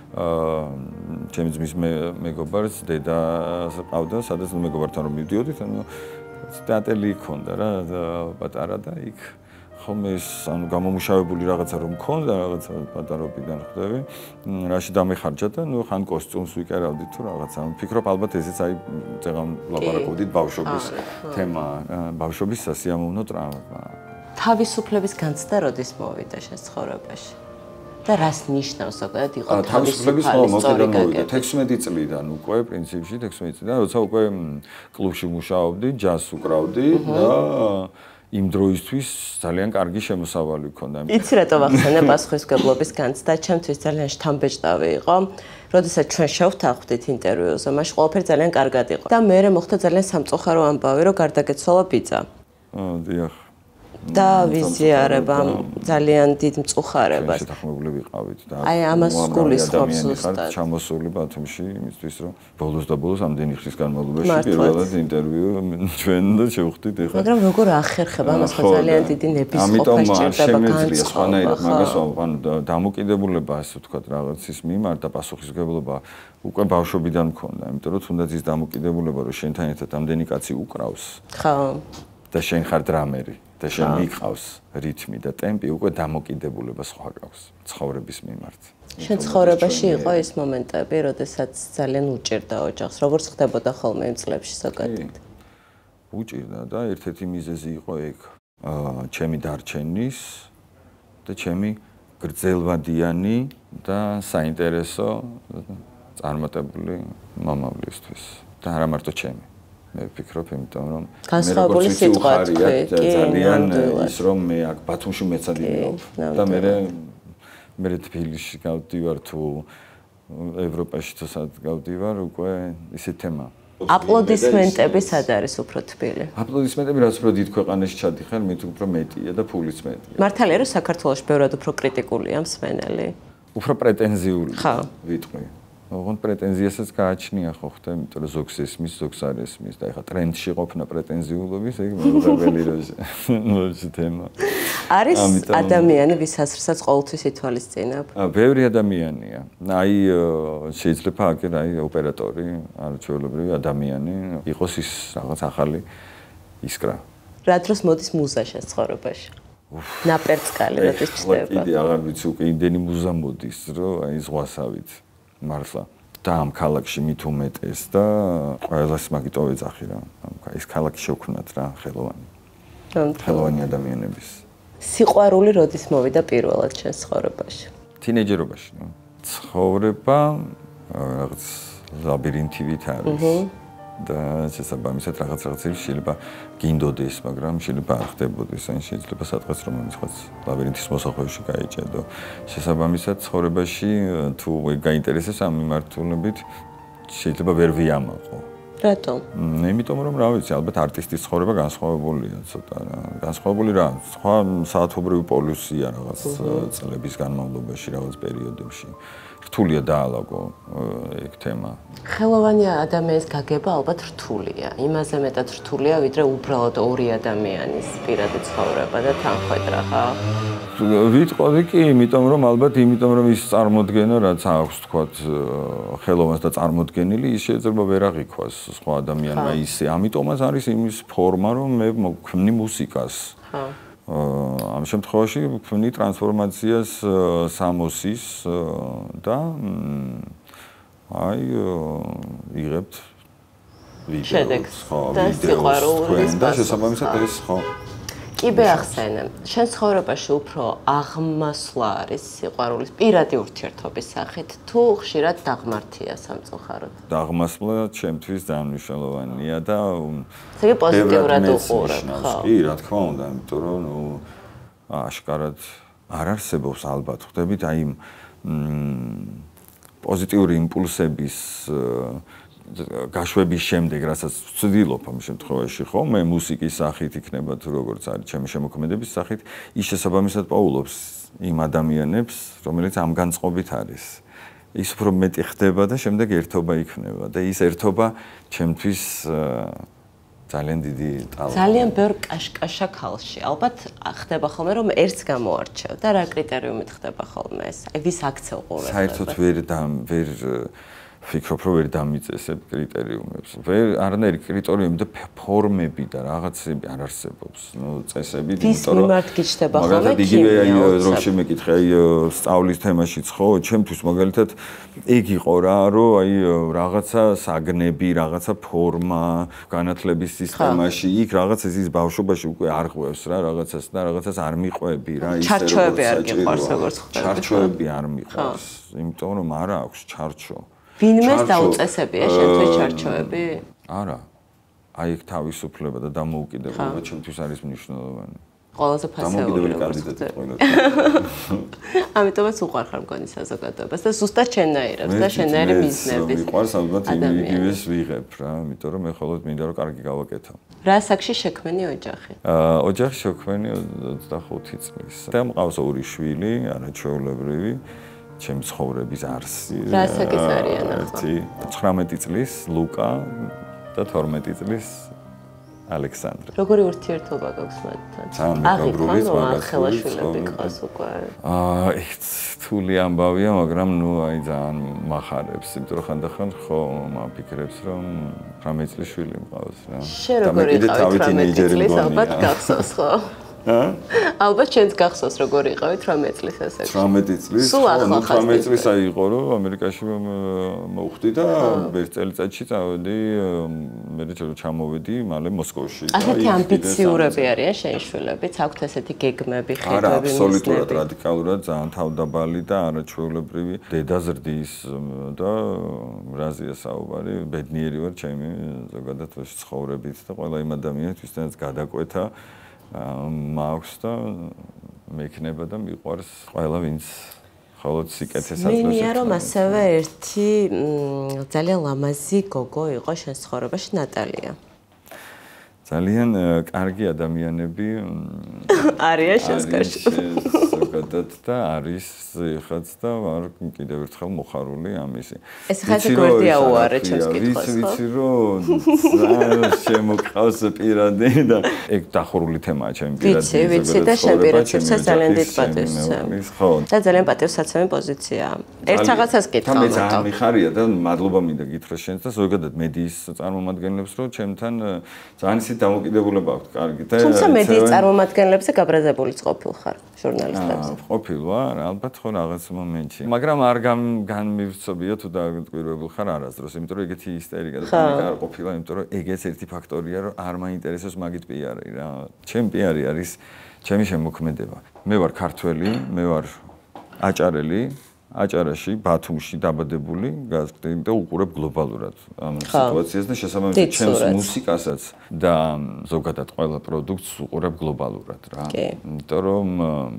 ჩემი ძმის მეგობარს დედას ყავდა, სადაც მეგობართან რომ მივდიოდით, ანუ თეატრი იქონდა რა პატარა და იქ ხომ ეს ანუ გამომუშავებული რაღაცა რომ მქონდა რაღაცა პატარობიდან ხვდები, რაში დამეხარჯა და ნუ ხან კოსტიუმს ვიკერავდი თუ რაღაცა. ვფიქრობ ალბათ ესეც აი წეგან ლაპარაკობდით ბავშვობის თემა, ბავშვობის სასიამოვნო ტრავმა. თავისუფლების განცდა როდის მოვიდა შენ ცხოვრებაში? და რას ნიშნავს ზოგადად იყო თავისუფლების მოკედან მოვიდა თექვსმეტი წლიდან უკვე პრინციპში თექვსმეტი წლიდან როცა უკვე კლუბში მუშაობდი, ჯაზს უკრავდი და იმ დროისთვის ძალიან კარგი შემოსავალი მქონდა. იცი რატო ვახსენე პასუხისმგებლობის განცდა, ჩემთვის ძალიან შთამბეჭდავი იყო. როდესაც ჩვენ შევთანხმდით ინტერვიუზე, მაშინ ყველაფერი ძალიან კარგად იყო. და მერე მოხდა ძალიან სამწუხარო ამბავი, რომ გარდაგეცვალა ბიძა. აა, დიახ. და ვიზიარება ძალიან დიდ მწუხარებას. შეთანხმებული ვიყავით და აი ამას გულისხმობს ზუსტად. ჩამოსული ბათუმში იმისთვის რომ ბოლოს და ბოლოს ამდენი ხნის განმავლობაში პირველად ინტერვიუ ჩვენ და შევხვდით ეხლა. მაგრამ როგორ ახერხება ამას ხო ძალიან დიდი ნებისყოფა სჭირდება განწყობა. მაგას ანუ დამოკიდებულება ასე ვთქვათ რაღაცის მიმართ და პასუხისმგებლობა უკვე ბავშვობიდან მქონდა, იმიტომ რომ თუნდაც ის დამოკიდებულება რომ შენთან ერთად ამდენი კაცი უკრავს. ხო. და შენ ხარ დრამერი და შენ მიყავს რითმი და ტემპი უკვე დამოკიდებულება სხვა ყავს ცხოვრების მიმართ. შენ ცხოვრებაში იყო ის მომენტები, როდესაც ძალიან უჭირდა ოჯახს, როგორც ხდებოდა ხოლმე იმ წლებში ზოგადად? უჭირდა და ერთ-ერთი მიზეზი იყო ეგ, ჩემი დარჩენის და ჩემი გრძელვადიანი და საინტერესო წარმატებული მამავლისთვის და არა მარტო ჩემი. მე ვფიქრობ, იმიტომ რომ განსხვავებული სიტყვა თქვი, ძალიან ის რომ მე აქ ბათუმში მეცადინეობ და მე მე თბილისში გავდივარ თუ ევროპაში თუ სად გავდივარ უკვე ისე თემა. აპლოდისმენტები სად არის უფრო თბილი? აპლოდისმენტები რაც უფრო დიდ ქვეყანაში ჩადიხარ, მით უფრო მეტია და ფულიც მეტია. მართალია რომ საქართველოში ბევრად უფრო კრიტიკულია მსმენელი? უფრო პრეტენზიული ვიტყვი. ოღონდ პრეტენზიასაც გააჩნია ხო ხდა, იმიტომ რომ ზოგს ესმის, ზოგს არ ესმის და ეხლა ტრენდში ყოფნა პრეტენზიულობის, ეგ მეუღებელი როჟი თემა. არის ადამიანი, ვის ასრსაც ყოველთვის ითვალისწინებ? აა, ბევრი ადამიანია. აი, შეიძლება აგერ აი ოპერატორი, არაჩვეულებრივი ადამიანი, იყოს ის რაღაც ახალი ისკრა. რა დროს მოდის მუზა შენ ცხოვრებაში? ნაპერწკალი როდის ჩდება? კიდე აღარ ვიცი, უკვე იმდენი მუზა მოდის, რომ აი ზღვასავით. მართლა და ამ ქალაქში მით უმეტეს და ყველას მაგიტო ეძახი რა. ეს ქალაქი შევქმნათ რა ხელოვანი. ხელოვანი ადამიანების. სიყვარული როდის მოვიდა პირველად შენ ცხოვრებაში? თინეიჯერობაში. ცხოვრება რაღაც ლაბირინთივით არის. და შესაბამისად რაღაც რაღაცები შეიძლება გინდოდეს, მაგრამ შეიძლება არ ხდებოდეს, ან შეიძლება სადღაც რომელიცაც ლაბირინთის მოსახვევში გაიჭედო. შესაბამისად ცხოვრებაში თუ გაინტერესებს ამ მიმართულებით შეიძლება ვერ ვიამაყო. რატომ? იმიტომ რომ რა ვიცი, ალბათ არტისტის ცხოვრება განსხვავებულია ცოტა რა. განსხვავებული რა, სხვა საათობრივი პოლუსია რაღაც წლების განმავლობაში, რაღაც პერიოდებში. რთულია დაალაგო ეგ თემა. ხელოვანი ადამიანის გაგება ალბათ რთულია. იმაზე მეტად რთულია, ვიდრე უბრალოდ ორი ადამიანის პირადი ცხოვრება და თანხმედრა ხა? ვიტყოდი კი, იმიტომ რომ ალბათ იმიტომ რომ ის წარმოდგენა რაც აქვს თქვათ ხელოვანს და წარმოდგენილი, ის შეიძლება ვერ აღიქვას სხვა ადამიანმა ისე. ამიტომაც არის იმის ფორმა, რომ მე მქვნი მუსიკას. ხა. ამ შემთხვევაში ვქმნი ტრანსფორმაციას სამოსის და აი იღებთ ვიდეოს, ხო, ვიდეოს და შესაბამისად ეს ხო. კიბე ახსენე, შენ ცხოვრებაში უფრო აღმასვლა არის სიყვარულის პირადი ურთიერთობის სახით, თუ ხშირად დაღმართია სამწუხაროდ? დაღმასვლა ჩემთვის ძალიან მნიშვნელოვანია და ესე იგი პოზიტიურად უყურებ, ხო? კი, რა თქმა უნდა, იმიტომ რომ ნუ აშკარად არ არსებობს ალბათ, ხვდებით, აი პოზიტიური იმპულსების გაშვების შემდეგ, რასაც ვცდილობ ამ შემთხვევაში, ხო, მე მუსიკის სახით იქნება თუ როგორც არის ჩემი შემოქმედების სახით, ის შესაბამისად პაულობს იმ ადამიანებს, რომელიც ამ განწყობით არის. ის უფრო მეტი ხდება და შემდეგ ერთობა იქნება და ის ერთობა ჩემთვის ძალიან დიდი ტალღაა. ძალიან ბევრ კაშკაშა ქალში. ალბათ ხდება ხოლმე რომ ერთს გამოარჩევ და რა კრიტერიუმით ხდება ხოლმე ეს? აი ვის აქცევ ყურებს? საერთოდ ვერ ვერ ვფიქრობ, რომ ვერ დამიწესებ კრიტერიუმებს. ვერ არანაირი კრიტერიუმი და ფორმები და რაღაცები არ არსებობს. ნუ წესები, იმიტომ რომ მიმართ გიჩნდება ხოლმე მაგალითად იგივე აი რო შემეკითხე აი სწავლის თემაშიც ხო, ჩემთვის მაგალითად ეგ იყო რა, რომ აი რაღაცა საგნები, რაღაცა ფორმა, განათლების სისტემაში, იქ რაღაცა ის ბავშვობაში უკვე არ ღვევს რა, რაღაცას და რაღაცას არ მიყვები რა, ისე რომ ჩარჩოები არ მიყვარს როგორც ხდება. ჩარჩოები არ მიყვარს, იმიტომ რომ არ აქვს ჩარჩო. ვინმეს დაუწესებია შენთვის ჩარჩოები? არა. აი ეგ თავისუფლება და დამოუკიდებლობა ჩემთვის არის მნიშვნელოვანი. ყველაზე ფასეული როგორც ხდება. ამიტომაც უყვარ ხარ მგონი საზოგადოებას და ზუსტად შენაირებს და შენაირი მიზნების. მიყვარს ალბათ იგივეს ვიღებ რა, იმიტომ რომ მე ხოლმე მინდა რომ კარგი გავაკეთო. რა საკში შექმენი ოჯახი? აა ოჯახი შექმენი ოცდახუთი წლის. და მყავს ორი შვილი, არაჩვეულებრივი. ჩემი ცხოვრების არსი. რა საკის არიან ახლა? ერთი ცხრამეტი წლის ლუკა და თორმეტი წლის ალექსანდრე. როგორი ურთიერთობა გაქვს მათთან? ძალიან მეგობრული ხელაშვილები ყავს უკვე. აა, რთული ამბავია, მაგრამ ნუ აი ძალიან מחარებს, იმიტომ რომ ხანდახან ხო მაფიქრებს, რომ ცხრამეტი წლის შვილი მყავს რა. შენ როგორი იყავი ცხრამეტი წლის ალბათ გახსოვს ხო? ა? ალბათ შენც გახსოვს როგორი იყავი ცხრამეტი წლის ასაკში. ცხრამეტი წლის, ხო, ცხრამეტი წლის აი იყო რომ ამერიკაში მოვხდი და ერთ წელიწადში წავედი, მე ჩამოვედი მალე მოსკოვში. ასეთი ამბიციურები არიან შენი შვილებიც, აქვთ ასეთი გეგმები, ხედვები, არა, აბსოლუტურად რადიკალურად, ძალიან თავდაბალი და არაჩვეულებრივი დედა ზრდის და რაზეა საუბარი, ბედნიერი ვარ ჩემი ზოგადად ცხოვრებით და ყველა იმ ადამიანით, ვისთანაც გადაკვეთა მაქვს და მექნება და მიყვარს ყველა ვინც ხოლოდ სიკეთეს აწევს. მინია რომ ასევე ერთი ძალიან ლამაზი გოგო იყო შენ ცხოვრებაში ნატალია. ძალიან კარგი ადამიანები არიან შესკარში. ზოგადად და არის ეხაც და ვარ კიდევ ერთხელ მოხარული ამისი. ეს ხაზი გვერდია უარე ჩემს კითხვას. ვიცი, ვიცი რომ შემოყავს პირადი და ეგ დახურული თემაა ჩემი პირადი. ვიცი, ვიცი და შენ პირადშივსაც ძალიან დიდ პატივს. ხო. და ძალიან პატივსაცემი პოზიციაა. ერთ რაღაცას კითხავ. მე ძალიან მიხარია და მადლობა მინდა გითხრას შენს და ზოგადად მედიის წარმომადგენლებს რომ ჩემთან ძალიან ისეთი დამოკიდებულება აქვს კარგი და თუმცა მედიის წარმომადგენლებზე გაბრაზებულიც ყოფილ ხარ ჟურნალისტებზე. ყოფილ ვარ, ალბათ ხო რაღაც მომენტში. მაგრამ არ განმივცობია თუ დაგვირვებულ ხარ არასდროს, იმიტომ რომ ეგეთი ისტერიკა და პანიკა არ ყოფილა, იმიტომ რომ ეგეც ერთი ფაქტორია, რომ არ მაინტერესებს მაგით პიარი რა. ჩემი პიარი არის ჩემი შემოქმედება. მე ვარ ქართველი, მე ვარ აჭარელი. აჭარაში, ბათუმში დაბადებული, გასკდები და უყურებ გლობალურად ამ სიტუაციას და შესაბამისად ჩემს მუსიკასაც და ზოგადად ყველა პროდუქტს უყურებ გლობალურად რა. იმიტომ რომ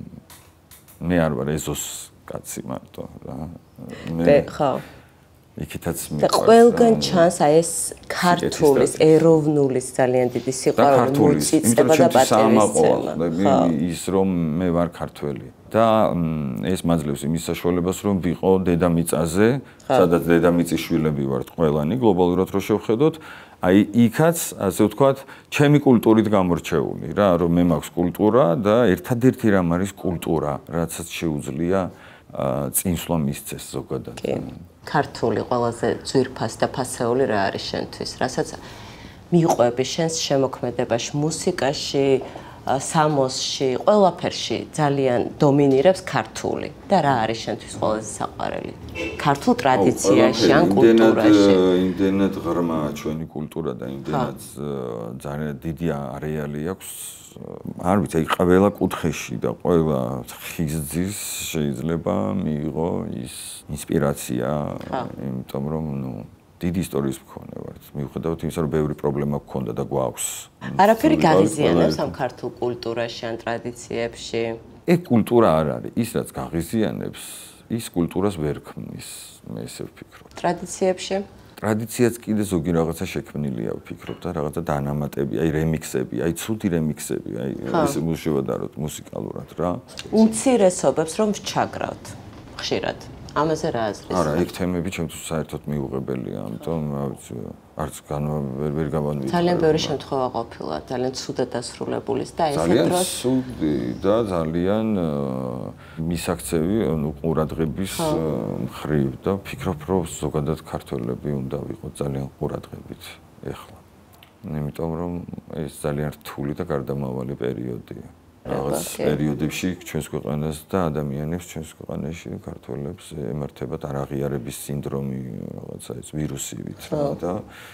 მე არ ვარ ეზოს კაცი მარტო რა. მე ხო. იქითაც მიყვარს. და ყველგან ჩანს აი ეს ქართულის, ეროვნულის ძალიან დიდი სიყვარული, მოწიწება და პატრიოტიზმი. ის რომ მე ვარ ქართველი. და ეს მაძლევს იმის საშუალებას რომ ვიყო დედამიწაზე, სადაც დედამიწის შვილები ვართ ყველანი, გლობალურად რო შევხედოთ, აი იქაც, ასე ვთქვათ, ჩემი კულტურით გამორჩეული რა, რომ მე მაქვს კულტურა და ერთადერთი რამ არის კულტურა, რაცაც შეუძლია წინსვლა მისცეს ზოგადად. ქართული ყველაზე ძვირფას და ფასეული რა არის შენთვის, რასაც მიყვები შენს შემოქმედებაში, მუსიკაში, სამოსში, ყველაფერში ძალიან დომინირებს ქართული. და რა არის შენთვის ყველაზე საყვარელი? ქართულ ტრადიციაში ან კულტურაში? იმდენად ღრმაა ჩვენი კულტურა და იმდენად ძალიან დიდი არეალი აქვს. არ ვიცი, აი ყველა კუთხეში და ყველა ხიზძის შეიძლება მიიღო ის ინსპირაცია, იმიტომ რომ ნუ დიდი ისტორიის მქონე ვართ. მიუხედავად იმისა, რომ ბევრი პრობლემა გქონდა და გვაქვს. არაფერი გაღიზიანებს ამ ქართულ კულტურაში ან ტრადიციებში. ეგ კულტურა არ არის. ის რაც გაღიზიანებს, ის კულტურას ვერ ქმნის, მე ესე ვფიქრობ. ტრადიციებში? ტრადიციაც კიდე ზოგი რაღაცა შექმნილია ვფიქრობ და რაღაცა დანამატები, აი რემიქსები, აი ცუდი რემიქსები, აი ესე მუშევადაროთ მუსიკალურად რა. უმცირესობებს რომ ჩაგრავთ ხშირად. ამაზე რა აზრის? არა, ეგ თემები ჩემთვის საერთოდ მიუღებელია, ამიტომ არც ვერ ვერ გავანვით. ძალიან ბევრი შემთხვევა ყოფილა, ძალიან ცუდად დასრულებულის და ესეთ დროს ძალიან ცუდი და ძალიან მისაქცევი, ანუ ყურადღების მხრივ და ვფიქრობ, რომ ზოგადად ქართველები უნდა ვიყოთ ძალიან ყურადღებით ეხლა. იმიტომ რომ ეს ძალიან რთული და გარდამავალი პერიოდია. რაღაც პერიოდებში ჩვენს ქვეყანას და ადამიანებს ჩვენს ქვეყანაში ქართველებს ემართებათ არაღიარების სინდრომი, რაღაცა ეს ვირუსივით და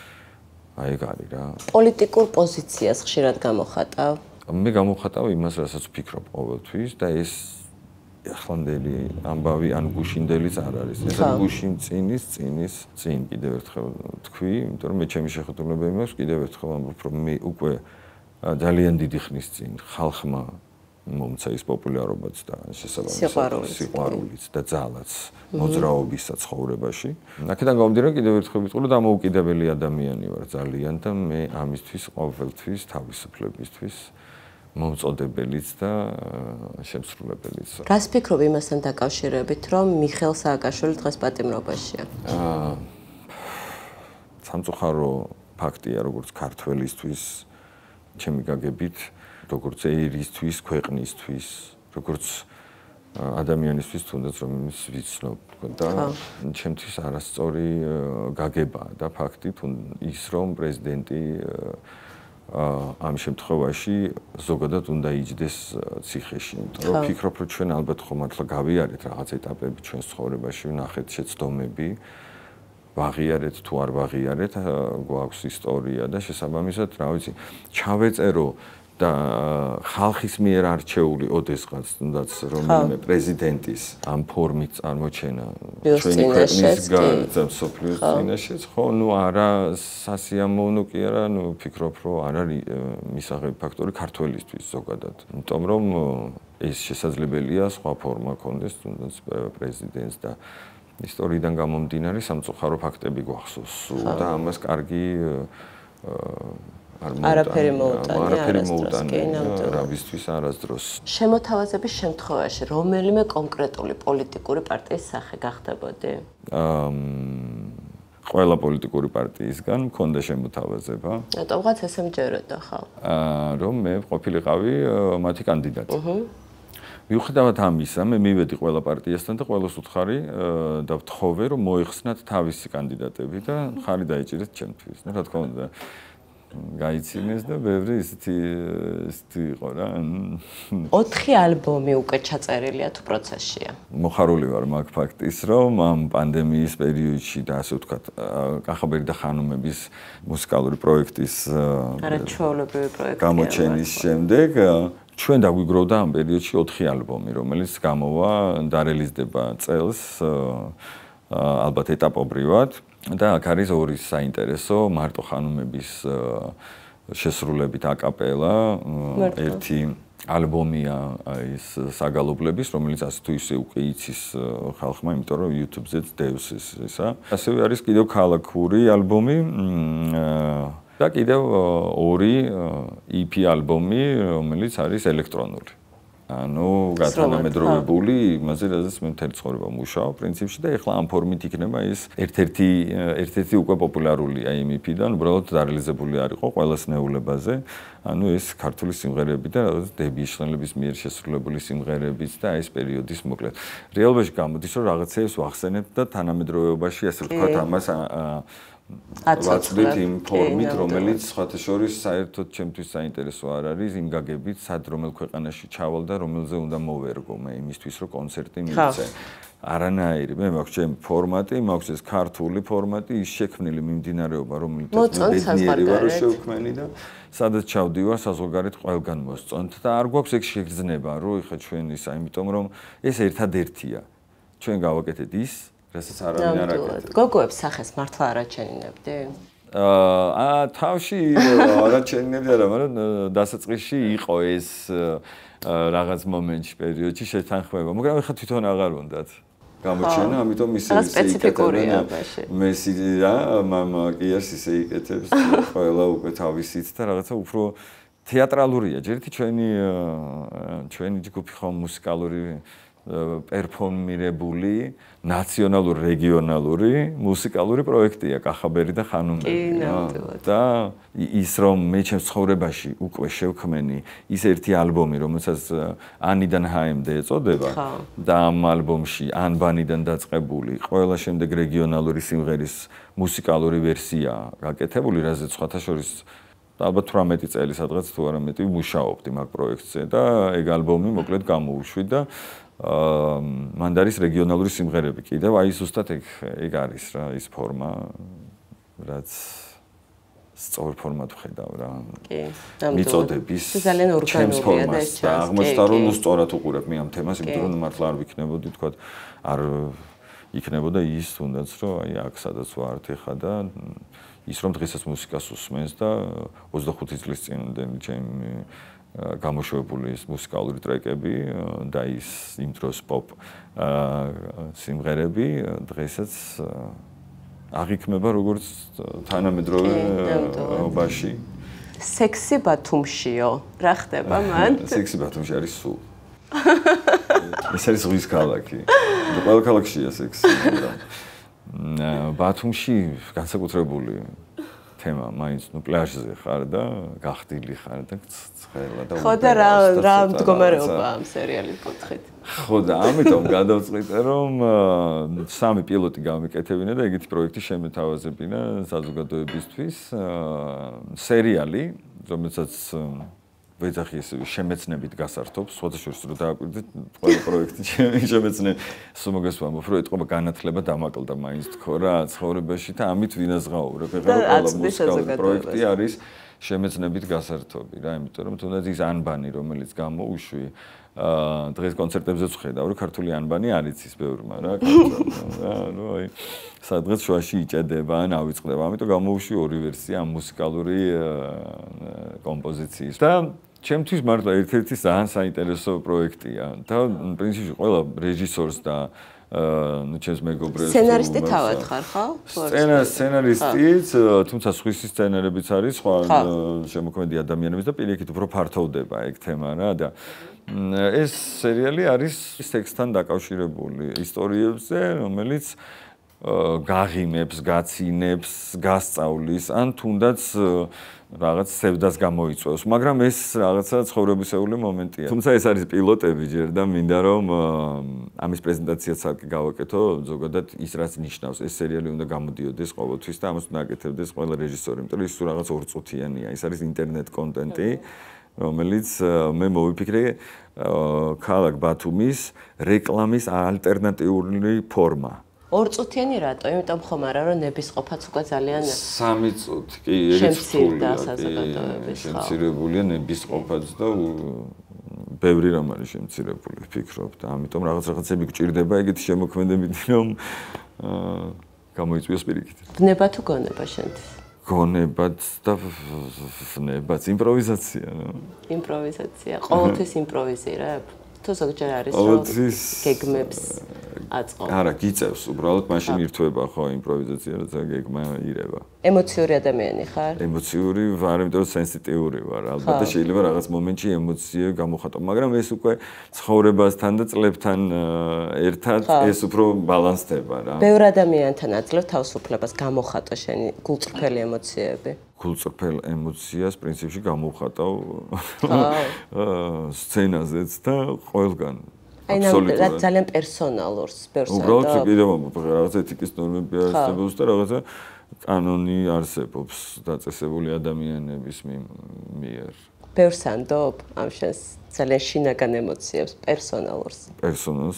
აი ეგ არის რა. პოლიტიკურ პოზიციას ხშირად გამოხატავ? მე გამოხატავ იმას, რასაც ვფიქრობ ყოველთვის და ეს ახლანდელი ამბავი ან გუშინდელიც არ არის. ეს გუშინ წინის, წინის, წინ კიდევ ერთხელ თქვი, იმიტომ რომ მე ჩემი შეხედულება იმას კიდევ ერთხელ ამბობ, რომ მე უკვე ძალიან დიდი ხნის წინ ხალხმა მომცა ის პოპულარობაც და შესაბამისად სიყვარულიც და ძალაც მოძრაობისა ცხოვრებაში. აქედან გამომდინარე კიდევ ერთხელ ვიტყვი რომ დამოუკიდებელი ადამიანი ვარ ძალიან და მე ამისთვის ყოველთვის თავისუფლებისთვის მომწოდებელიც და შემსრულებელიც. რას ფიქრობ იმასთან დაკავშირებით, რომ მიხეილ სააკაშვილი დღეს პატიმრობაშია? აა სამწუხარო ფაქტია, როგორც ქართველისთვის, ჩემი გაგებით, როგორც ერისთვის, ქვეყნისთვის, როგორც ადამიანისთვის, თუნდაც რომელს ვიცნობ და ჩემთვის არასწორი გაგებაა და ფაქტი ის, რომ პრეზიდენტი ამ შემთხვევაში ზოგადად უნდა იჯდეს ციხეში. იმიტომ რომ ფიქრობ, რომ ჩვენ ალბათ ხომ მართლა გავიარეთ რაღაც ეტაპები ჩვენს ცხოვრებაში, ვნახეთ შეცდომები, ვაღიარეთ თუ არ ვაღიარეთ, გვაქვს ისტორია და შესაბამისად, რა ვიცი, ჩავეწერო და ხალხის მიერ არჩეული ოდესღაც თუნდაც რომელიმე პრეზიდენტის ამ ფორმით წარმოჩენა ჩვენი ქვეყნის მსოფლიოს წინაშეც ხო ნუ არა სასიამოვნო კი არა ნუ ფიქრობ რომ არ არის მისაღები ფაქტორი ქართველისთვის ზოგადად იმიტომ რომ ეს შესაძლებელია სხვა ფორმა ქონდეს თუნდაც პრეზიდენტს და ისტორიიდან გამომდინარე სამწუხარო ფაქტები გვახსოვს და ამას კარგი არაფერი მოუტანია არაფერი მოუტანია რაბისთვის არასდროს შემოთავაზების შემთხვევაში რომელიმე კონკრეტული პოლიტიკური პარტიის სახე გახდებოდი? ყველა პოლიტიკური პარტიისგან მქონდა შემოთავაზება. რატომღაც ესე მჯეროდა ხალ? რომ მე ყოფილიყავი მათი კანდიდატი. მიუხედავად ამისა, მე მივედი ყველა პარტიასთან და ყველას უთხარი და ვთხოვე, რომ მოიხსნათ თავისი კანდიდატები და ხარი დაიჭირეთ ჩემთვის. რა თქმა უნდა, გაიცინეს და ბევრი ისეთი ისეთი იყო რა. ოთხი ალბომი უკვე ჩაწერილია თუ პროცესშია? მოხარული ვარ მაგ ფაქტის, რომ ამ პანდემიის პერიოდში და ასე ვთქვათ, კახაბერი და ხანუმების მუსიკალური პროექტის არაჩვეულებრივი პროექტი გამოჩენის შემდეგ ჩვენ დაგვიგროვდა ამ პერიოდში ოთხი ალბომი, რომელიც გამოვა დარელიზდება წელს ალბათ ეტაპობრივად და აქ არის ორი საინტერესო მარტო ხანუმების შესრულებით აკაპელა ერთი ალბომია ის საგალობლების რომელიც ასე თუ ისე უკვე იცის ხალხმა იმიტომ რომ YouTube-ზეც დევს ისა ასევე არის კიდევ ქალაქური ალბომი და კიდევ ორი ი პი ალბომი რომელიც არის ელექტრონული ანუ გათანამედროვებული იმაზე რაზეც მე მთელი ცხოვრება მუშაობ პრინციპში და ეხლა ამ ფორმით იქნება ის ერთ-ერთი ერთ-ერთი უკვე პოპულარულია იმ ი პი-დან უბრალოდ დარეალიზებული არ იყო ყველას ნეულებაზე ანუ ეს ქართული სიმღერები და დებიაშხნელების მიერ შესრულებული სიმღერებიც და ეს პერიოდის მოკლედ რეალობაში გამოდის რომ რაღაცეებს ვახსენებ და თანამედროვეობაში ასე ვთქვათ ამას აცოცხლეთ იმ ფორმით, რომელიც სხვათა შორის საერთოდ ჩემთვის საინტერესო არ არის, იმ გაგებით, სად რომელ ქვეყანაში ჩავალ და რომელზე უნდა მოვერგო მე იმისთვის, რომ კონცერტი მივცე. არანაირი, მე მაქვს ჩემი ფორმატი, მაქვს ეს ქართული ფორმატი, ის შექმნილი მიმდინარეობა, რომელიც ბედნიერი ვარ შევქმენი და სადაც ჩავდივარ, საზღვარგარეთ ყველგან მოსწონთ და არ გვაქვს ეგ შეგრძნება, რომ ეხა ჩვენ ისა, იმიტომ რომ ეს ერთადერთია. ჩვენ გავაკეთეთ ის რასაც არავინ არ აკეთებს. გოგოებს სახეს მართლა არაჩენინებდი? აა თავში არაჩენინებდი არა, მაგრამ დასაწყისში იყო ეს რაღაც მომენტში პერიოდში შეთანხმება, მაგრამ ეხლა თვითონ აღარ უნდათ. გამოჩენა, ამიტომ ისე სპეციფიკურია ბაში. მესი რა, მამა კი არის ისე იკეთებს, ყველა უკვე თავისით და რაღაცა უფრო თეატრალურია. ჯერეთი ჩვენი ჩვენი ჯგუფი ხომ მუსიკალური პერფორმირებული ნაციონალური რეგიონალური მუსიკალური პროექტია კახაბერი და ხანუმები და ის რომ მე ჩემს ცხოვრებაში უკვე შევქმენი ის ერთი ალბომი რომელსაც ანიდან ჰაემდე ეწოდება და ამ ალბომში ანბანიდან დაწყებული ყველა შემდეგ რეგიონალური სიმღერის მუსიკალური ვერსია გაკეთებული რაზეც სხვათა შორის ალბათ თვრამეტი წელი სადღაც თუ არა მეტი მუშაობდი მაგ პროექტზე და ეგ ალბომი მოკლედ გამოუშვი და აა მანდ არის რეგიონალური სიმღერები კიდევ აი ზუსტად ეგ ეგ არის რა ის ფორმა რაც სწორ ფორმად ვხედავ რა კი მიწოდების ძალიან ორგანულია და ეს და აღმოჩნდა რომ ნუ სწორად უყურებ მე ამ თემას იმიტომ რომ მართლა არ ვიქნებოდი თქვა არ იქნებოდა ის თუნდაც რომ აი აქ სადაც ვართ ეხა და ის რომ დღესაც მუსიკას უსმენს და ოცდახუთი წლის წინ ჩემი გამოშვებული ის მუსიკალური ტრეკები და ის იმ დროს პოპ სიმღერები დღესაც აღიქმება როგორც თანამედროვეობაში. სექსი ბათუმშიო, რა ხდება მან? სექსი ბათუმში არის სულ. ეს არის ზღვის ქალაქი. ყველა ქალაქშია სექსი. ბათუმში განსაკუთრებული თემა, მაინც ნუ პლაჟზე ხარ და გახდილი ხარ და ცხელა და ხო და რა რა მდგომარეობა ამ სერიალის კუთხით. ხო და ამიტომ გადავწყვიტე რომ სამი პილოტი გამიკეთებინა და ეგეთი პროექტი შემეთავაზებინა საზოგადოებისთვის სერიალი, რომელსაც ვეძახი ესე შემეცნებით გასართობს, სხვათა შორის რო დააკვირდით, ყველა პროექტი შემეცნე სუმოგეს ვამბობ, რომ ეთყობა განათლება დამაკლდა მაინც თქო რა, ცხოვრებაში და ამით ვინაზღაურებ. ეხლა ყველა მუსიკალური პროექტი არის შემეცნებით გასართობი რა, იმიტომ რომ თუნდაც ის ანბანი, რომელიც გამოუშვი, აა დღეს კონცერტებზე ვხედავ, რომ ქართული ანბანი არ იცის ბევრმა რა, რა, ნუ აი სადღაც შუაში იჭედება ან ავიწყდება, ამიტომ გამოუშვი ორი ვერსია ამ მუსიკალური კომპოზიციის. და ჩემთვის მართლა ერთ-ერთი ძალიან საინტერესო პროექტია და პრინციპში ყველა რეჟისორს და ნუ ჩემს მეგობრებს სცენარისტი თავად ხარ, ხო? სცენა სცენარისტიც, თუმცა სხვისი სცენარებიც არის, სხვა შემოქმედი ადამიანების და პირიქით უფრო ფართოვდება ეგ თემა რა და ეს სერიალი არის სექსთან დაკავშირებული ისტორიებზე, რომელიც გაღიმებს, გაცინებს, გასწავლის, ან თუნდაც რაღაც სევდას გამოიწვევს, მაგრამ ეს რაღაცა ცხოვრებისეული მომენტია. თუმცა ეს არის პილოტები ჯერ და მინდა რომ ამის პრეზენტაციაც ალკი გავაკეთო, ზოგადად ის რაც ნიშნავს, ეს სერიალი უნდა გამოდიოდეს ყოველთვის და ამას უნდა აკეთებდეს ყველა რეჟისორი, იმიტომ რომ ის რაღაც ორწუთიანია, ის არის ინტერნეტ კონტენტი, რომელიც მე მოვიფიქრე ქალაქ ბათუმის რეკლამის ალტერნატიული ფორმა. ორწუთიანი რატო? იმიტომ ხომ არა რომ ნებისყოფაც უკვე ძალიან სამი წუთი კი ეგეც რთულია. შემცირებულია ნებისყოფაც და ბევრი რამ არის შემცირებული, ვფიქრობ და ამიტომ რაღაც რაღაცები გჭირდება ეგეთი შემოქმედებითი რომ გამოიწვიოს პირიქით. ვნება თუ გონება შენთვის? გონებაც და ვნებაც იმპროვიზაცია. იმპროვიზაცია. ყოველთვის იმპროვიზირებ? თუ ზოგჯერ არის რომ გეგმებს აწყობ. არა, გიწევს, უბრალოდ მაშინ ირთვება ხო იმპროვიზაცია, როცა გეგმა ირევა. ემოციური ადამიანი ხარ? ემოციური ვარ, იმიტომ რომ სენსიტიური ვარ. ალბათ შეიძლება რაღაც მომენტში ემოციები გამოხატო, მაგრამ ეს უკვე ცხოვრებასთან და წლებთან ერთად ეს უფრო ბალანსდება რა. ბევრ ადამიანთან აძლევ თავისუფლებას გამოხატო შენი გულწრფელი ემოციები. გულწრფელ ემოციას პრინციპში გამოვხატავ სცენაზეც და ყველგან. აი რა ძალიან პერსონალურს პერსონალს. უბრალოდ კიდევ რაღაც ეთიკის ნორმები არსებობს და რაღაცა კანონი არსებობს დაწესებული ადამიანების მიერ. ბევრს ანდობ ამ შენს ძალიან შინაგან ემოციებს პერსონალურს. პერსონალს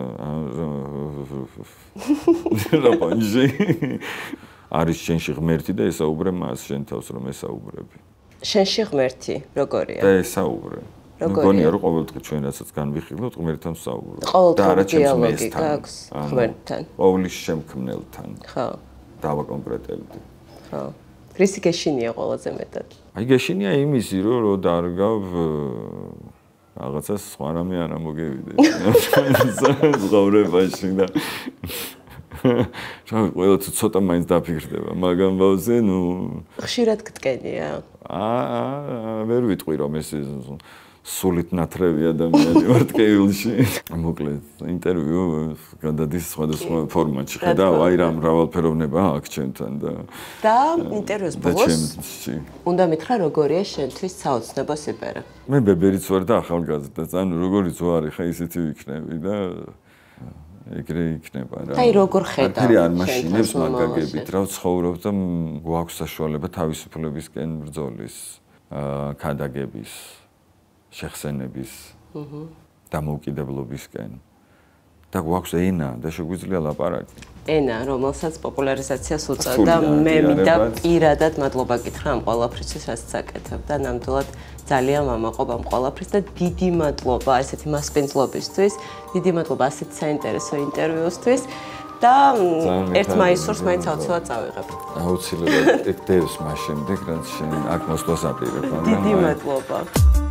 რაპანჟი არის შენში ღმერთი და ესაუბრე მას შენ თავს რომ ესაუბრები. შენში ღმერთი როგორია? და ესაუბრე. მგონია რომ ყოველდღე ჩვენ რასაც განვიხილავთ ღმერთთან ვსაუბრობთ. და არა დიალოგი გაქვს ღმერთთან. ყოვლის შემქმნელთან. ხო. დავაკონკრეტებდი. ხო. რისი გეშინია ყველაზე მეტად? აი გეშინია იმისი რომ რო დარგავ რაღაცა სხვა რამე არ მოგევიდეს. ცხოვრებაში და შენ ყველა ცოტა მაინც დაფიქრდება, მაგრამ ბავშვზე ნუ ხშირად გტკენია. აა ვერ ვიტყვი რომ ეს სულით ნათრევი ადამიანი ვარ ტკევილში. მოკლედ ინტერვიუ გადადის სხვადასხვა ფორმატში. ხედავ აი რა მრავალფეროვნება აქვს ჩემთან და და ინტერვიუს ბოლოს უნდა მითხრა როგორია შენთვის საოცნებო სიბერე. მე ბებერიც ვარ და ახალგაზრდაც, ანუ როგორიც ვარ, ხა ისეთი ვიქნები და ეგრე იქნება რა. აი როგორ ხედავ? ფერი არ მაშინებს მაგაგებით, რა ცხოვრობ და გვაქვს საშუალება თავისუფლებისკენ ბრძოლის, ქადაგების, შეხსენების, დამოუკიდებლობისკენ. და გვაქვს ენა და შეგვიძლია ლაპარაკი. ენა, რომელსაც პოპულარიზაციას უწევდა, მე მინდა პირადად მადლობა გითხრა ამ ყველაფრისთვის, რაც საკეთებ და ნამდვილად ძალიან მამაყობ ამ ყველაფრის და დიდი მადლობა ესეთი მასპინძლობისთვის, დიდი მადლობა ასეთ საინტერესო ინტერვიუსთვის და ერთ მაისურს მაინც აუცილებლად წავიღებ. აუცილებლად ეგ დევს მას შემდეგ, რაც შენ აქ მოსვლას აპირებ. დიდი მადლობა.